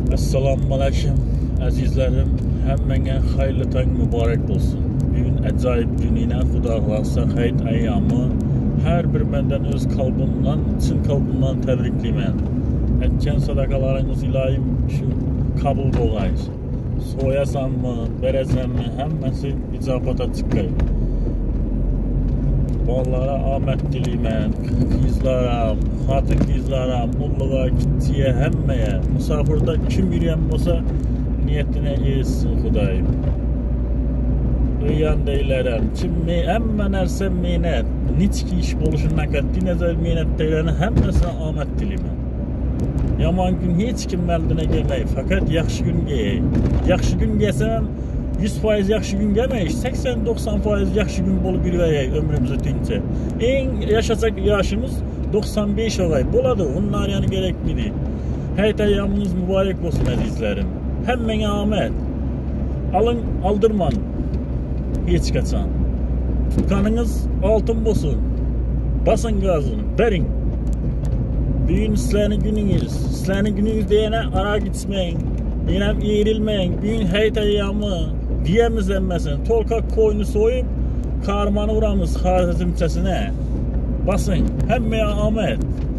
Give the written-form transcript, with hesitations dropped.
Assalamu alaikum azizlerim. Həmmənə xeyirli tang mübarək olsun. Bugün acayip gününə Xuda xalasa xeyir ayyamı hər bir məndən öz kalbimdən, çin kalbimdən təbrikliyəm. Etken sadakalarınız ilahim şu kabul olayız. Soyasan mı, berezem mi, həmməsi icabata çıxır. Onlara ahmet diliyəm, kızlara, hatın kızlara, mulluğa, kitçiye, həmməyə, musafirdə kim yürüyen olsa niyetine yesin Xudayım. Öyan deylərəm, kim həmmə nərsə meynət, niçki iş boluşundan qətti nəzər meynət deyləni həmməsinə ahmet diliyəm. Yaman gün heç kim məldinə gəlmək, fakat yaxşı gün geyək. Yaxşı gün gəlsəm, 100% yaxşı gün gəlməyik, 80-90% yaxşı gün bolu bir vəyək ömrümüzü tüncə. En yaşayacaq yaşımız 95 olay. Boladı, onlar yani gereklidir. Həyət ayyamınız mübarək olsun əzizlərim. Həmmənə ahmet. Alın, aldırman. Heç qaçan. Kanınız altın olsun. Basın gazını, berin. Bugün sizlərin gününüz. Sizlərin gününüz deyənə ara gitmeyin. Deyənəm eğrilmeyin. Bugün həyət ayyamı diyemiz emmesin. Tolka koyunu soyup karmanı uğramız xaricimçesine. Basın. Həmməyə ahmet.